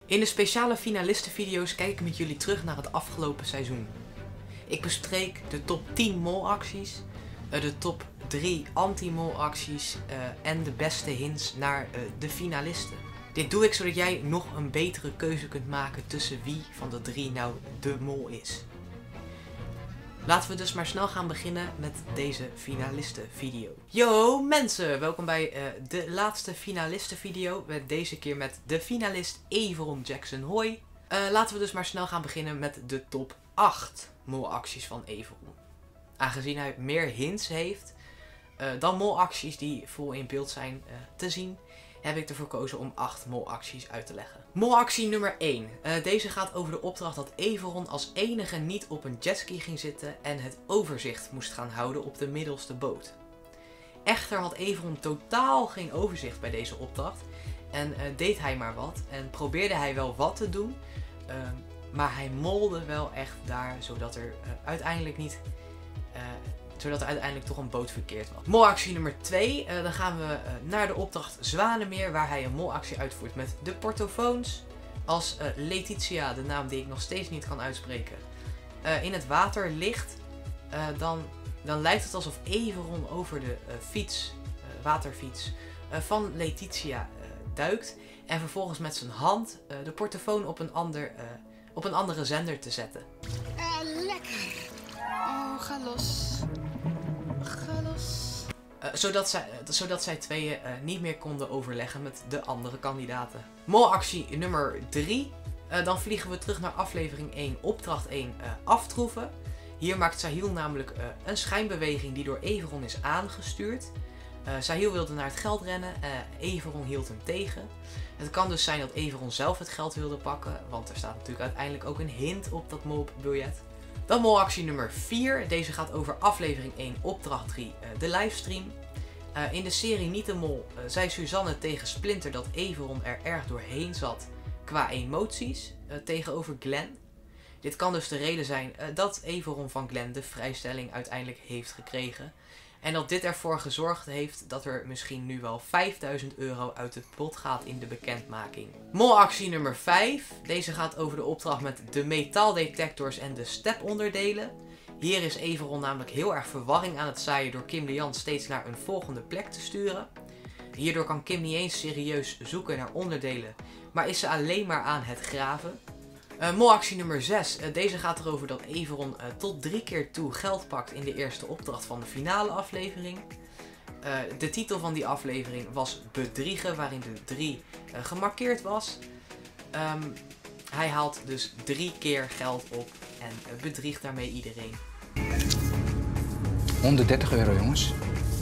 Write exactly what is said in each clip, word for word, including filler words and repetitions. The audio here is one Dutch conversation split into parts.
In de speciale finalistenvideo's kijk ik met jullie terug naar het afgelopen seizoen. Ik bespreek de top tien molacties, de top drie anti-molacties en de beste hints naar de finalisten. Dit doe ik zodat jij nog een betere keuze kunt maken tussen wie van de drie nou de mol is. Laten we dus maar snel gaan beginnen met deze finalistenvideo. Yo mensen, welkom bij uh, de laatste finalistenvideo. Deze keer met de finalist Everon Jackson Hoi. Uh, laten we dus maar snel gaan beginnen met de top acht molacties van Everon. Aangezien hij meer hints heeft uh, dan molacties die vol in beeld zijn uh, te zien, heb ik ervoor gekozen om acht molacties uit te leggen. Molactie nummer één. Uh, deze gaat over de opdracht dat Everon als enige niet op een jetski ging zitten en het overzicht moest gaan houden op de middelste boot. Echter had Everon totaal geen overzicht bij deze opdracht en uh, deed hij maar wat en probeerde hij wel wat te doen, uh, maar hij molde wel echt daar zodat er uh, uiteindelijk niet... Uh, zodat er uiteindelijk toch een boot verkeerd was. Molactie nummer twee. Uh, dan gaan we uh, naar de opdracht Zwanenmeer, waar hij een molactie uitvoert met de portofoons. Als uh, Letitia, de naam die ik nog steeds niet kan uitspreken, uh, in het water ligt, uh, dan, dan lijkt het alsof Everon over de uh, fiets, uh, waterfiets, uh, van Letitia uh, duikt. En vervolgens met zijn hand uh, de portofoon op een, ander, uh, op een andere zender te zetten. Uh, lekker. Oh, ga los. Ga los. Uh, zodat, zij, uh, zodat zij tweeën uh, niet meer konden overleggen met de andere kandidaten. Molactie nummer drie. Uh, dan vliegen we terug naar aflevering één, opdracht één, uh, aftroeven. Hier maakt Sahil namelijk uh, een schijnbeweging die door Everon is aangestuurd. Uh, Sahil wilde naar het geld rennen, uh, Everon hield hem tegen. Het kan dus zijn dat Everon zelf het geld wilde pakken, want er staat natuurlijk uiteindelijk ook een hint op dat molbiljet. Dan molactie nummer vier. Deze gaat over aflevering één, opdracht drie, uh, de livestream. Uh, in de serie Niet de Mol uh, zei Suzanne tegen Splinter dat Everon er erg doorheen zat qua emoties uh, tegenover Glenn. Dit kan dus de reden zijn uh, dat Everon van Glenn de vrijstelling uiteindelijk heeft gekregen. En dat dit ervoor gezorgd heeft dat er misschien nu wel vijfduizend euro uit het pot gaat in de bekendmaking. Molactie nummer vijf. Deze gaat over de opdracht met de metaaldetectors en de steponderdelen. Hier is Everon namelijk heel erg verwarring aan het zaaien door Kim Lian steeds naar een volgende plek te sturen. Hierdoor kan Kim niet eens serieus zoeken naar onderdelen, maar is ze alleen maar aan het graven. Uh, molactie nummer zes. Uh, deze gaat erover dat Everon uh, tot drie keer toe geld pakt in de eerste opdracht van de finale aflevering. Uh, de titel van die aflevering was Bedriegen, waarin de drie uh, gemarkeerd was. Um, hij haalt dus drie keer geld op en uh, bedriegt daarmee iedereen. honderddertig euro, jongens.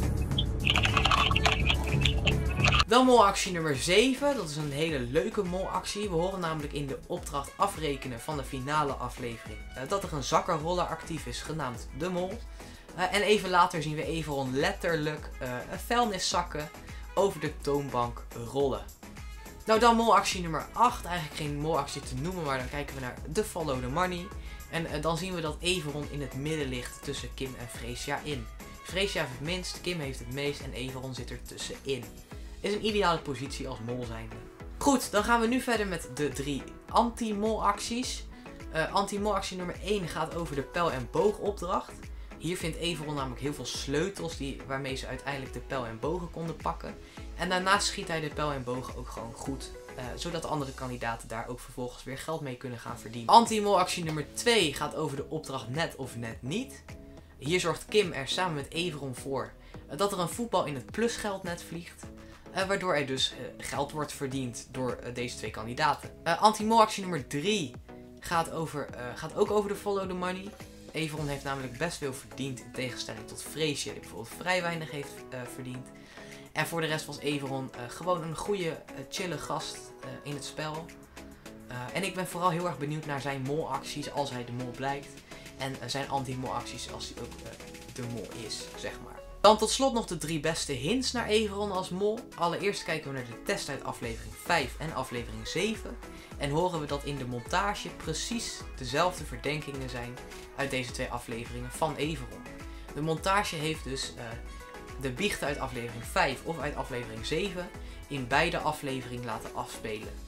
Dan molactie nummer zeven, dat is een hele leuke molactie. We horen namelijk in de opdracht afrekenen van de finale aflevering uh, dat er een zakkenroller actief is genaamd De Mol. Uh, en even later zien we Everon letterlijk uh, vuilniszakken over de toonbank rollen. Nou, dan molactie nummer acht, eigenlijk geen molactie te noemen, maar dan kijken we naar de Follow the Money. En uh, dan zien we dat Everon in het midden ligt tussen Kim en Freesia in. Freesia heeft het minst, Kim heeft het meest en Everon zit er tussenin. Is een ideale positie als mol zijnde. Goed, dan gaan we nu verder met de drie anti-molacties. Uh, anti-molactie nummer één gaat over de pijl- en boogopdracht. Hier vindt Everon namelijk heel veel sleutels die, waarmee ze uiteindelijk de pijl en bogen konden pakken. En daarnaast schiet hij de pijl en bogen ook gewoon goed. Uh, zodat de andere kandidaten daar ook vervolgens weer geld mee kunnen gaan verdienen. Anti-molactie nummer twee gaat over de opdracht net of net niet. Hier zorgt Kim er samen met Everon voor uh, dat er een voetbal in het plusgeldnet vliegt. Uh, waardoor er dus uh, geld wordt verdiend door uh, deze twee kandidaten. Uh, Anti-molactie nummer drie gaat, over, uh, gaat ook over de Follow the Money. Everon heeft namelijk best veel verdiend in tegenstelling tot Freesia, die bijvoorbeeld vrij weinig heeft uh, verdiend. En voor de rest was Everon uh, gewoon een goede, uh, chille gast uh, in het spel. Uh, en ik ben vooral heel erg benieuwd naar zijn molacties als hij de mol blijkt. En uh, zijn anti-molacties als hij ook uh, de mol is, zeg maar. Dan tot slot nog de drie beste hints naar Everon als mol. Allereerst kijken we naar de test uit aflevering vijf en aflevering zeven. En horen we dat in de montage precies dezelfde verdenkingen zijn uit deze twee afleveringen van Everon. De montage heeft dus uh, de biechten uit aflevering vijf of uit aflevering zeven in beide afleveringen laten afspelen.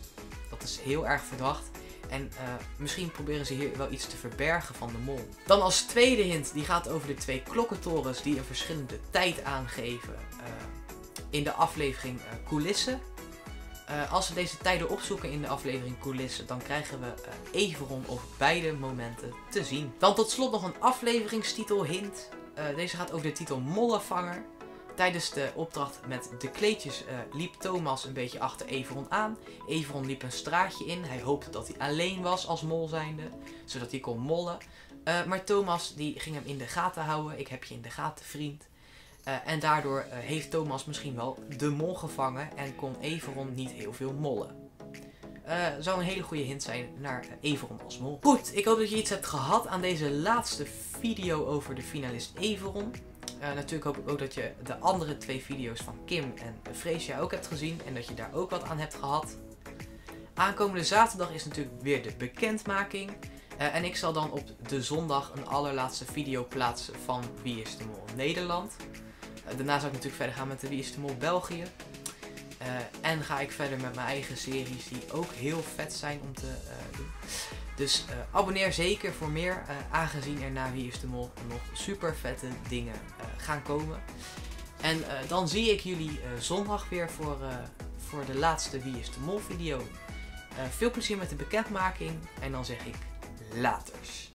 Dat is heel erg verdacht. En uh, misschien proberen ze hier wel iets te verbergen van de mol. Dan als tweede hint, die gaat over de twee klokkentorens die een verschillende tijd aangeven uh, in de aflevering uh, Coulissen. Uh, als we deze tijden opzoeken in de aflevering Coulissen, dan krijgen we uh, Everon op beide momenten te zien. Dan tot slot nog een afleveringstitel hint. Uh, deze gaat over de titel Mollenvanger. Tijdens de opdracht met de kleedjes uh, liep Thomas een beetje achter Everon aan. Everon liep een straatje in. Hij hoopte dat hij alleen was als mol zijnde, zodat hij kon mollen. Uh, maar Thomas die ging hem in de gaten houden. Ik heb je in de gaten, vriend. Uh, en daardoor uh, heeft Thomas misschien wel de mol gevangen en kon Everon niet heel veel mollen. Uh, zou een hele goede hint zijn naar uh, Everon als mol. Goed, ik hoop dat je iets hebt gehad aan deze laatste video over de finalist Everon. Uh, natuurlijk hoop ik ook dat je de andere twee video's van Kim en Freesia ook hebt gezien en dat je daar ook wat aan hebt gehad. Aankomende zaterdag is natuurlijk weer de bekendmaking. Uh, en ik zal dan op de zondag een allerlaatste video plaatsen van Wie is de Mol Nederland. Uh, daarna zal ik natuurlijk verder gaan met de Wie is de Mol België. Uh, en ga ik verder met mijn eigen series die ook heel vet zijn om te uh, doen. Dus uh, abonneer zeker voor meer, uh, aangezien er na Wie is de Mol nog super vette dingen uh, gaan komen. En uh, dan zie ik jullie uh, zondag weer voor, uh, voor de laatste Wie is de Mol video. Uh, veel plezier met de bekendmaking en dan zeg ik laters.